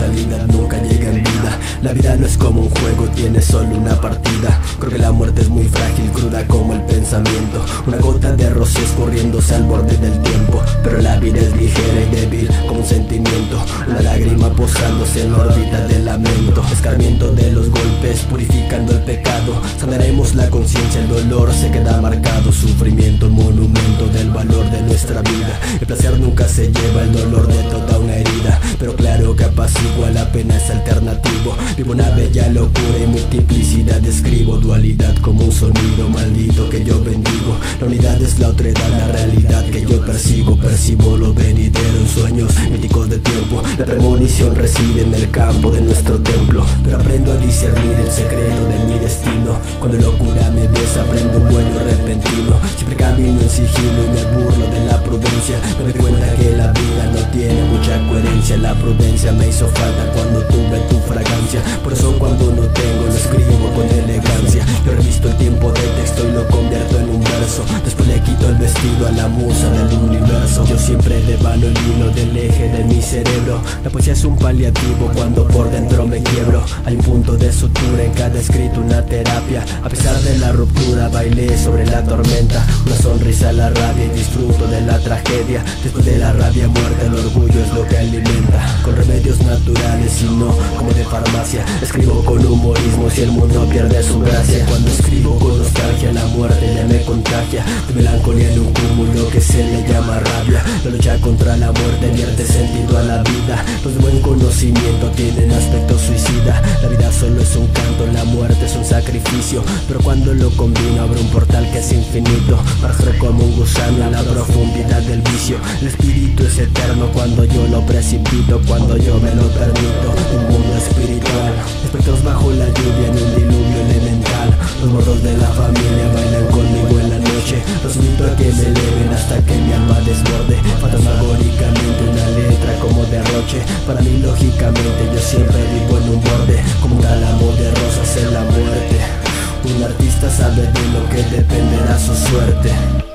inmortalidad nunca llega en vida. La vida no es como un juego, tiene solo una partida. Creo que la muerte es muy frágil, cruda como el pensamiento. Una gota de rocío escurriéndose al borde del tiempo. Pero la vida es ligera y débil como un sentimiento. Una lágrima posándose en la órbita del lamento. Escarmiento de los golpes, purificando el pecado. Sanaremos la conciencia, el dolor se queda marcado. Sufrimiento, monumento del valor de nuestra vida. El placer nunca se lleva el dolor de toda una herida. Pero claro que apacigua, la pena es alternativo. Vivo una bella locura y multiplicidad escribo. Dualidad como un sonido maldito que yo bendigo. La unidad es la otredad, la realidad que yo persigo. Percibo lo venidero en sueños míticos de tiempo. La premonición reside en el campo de nuestro templo. Pero aprendo a discernir el secreto de mi destino. Cuando locura me desaprendo un vuelo repentino. Siempre camino en sigilo y me burlo de la prudencia. Me doy cuenta que la vida no tiene mucha coherencia. La prudencia me hizo falta cuando tuve tu fragancia. Por eso cuando no tengo lo escribo con elegancia. Yo revisto el tiempo de texto y lo convierto en un verso. Después le quito el vestido a la musa del universo. Yo siempre devano el vino del eje de mi cerebro. La poesía es un paliativo cuando por dentro me quiebro. Hay un punto de sutura en cada escrito, una terapia. A pesar de la ruptura bailé sobre la tormenta. Una sonrisa a la rabia y disfruto de la tragedia. Después de la rabia muerta el orgullo es lo que alimenta. Con remedios naturales y no como de farmacia. Escribo con humorismo si el mundo pierde su gracia. Cuando escribo con nostalgia la muerte ya me contagia. De melancolía en un cúmulo que se le llama rabia. La lucha contra la muerte vierte sentido a la vida. Los de buen conocimiento tienen aspecto suicida. La vida solo es un canto, la muerte es un sacrificio. Pero cuando lo combino abre un portal que es infinito. Arrastro como un gusano a la profundidad del vicio. El espíritu es eterno cuando yo lo precipito, cuando yo me lo permito. Un mundo espiritual, espectros bajo la lluvia en un diluvio elemental. Los muertos de la familia bailan conmigo en la noche. Los invito a que me eleven hasta que mi alma desborde. Fantasmagóricamente una letra como derroche. Para mí lógicamente yo siempre vivo en un borde. Como un tálamo de rosas en la muerte. Un artista sabe de lo que dependerá su suerte.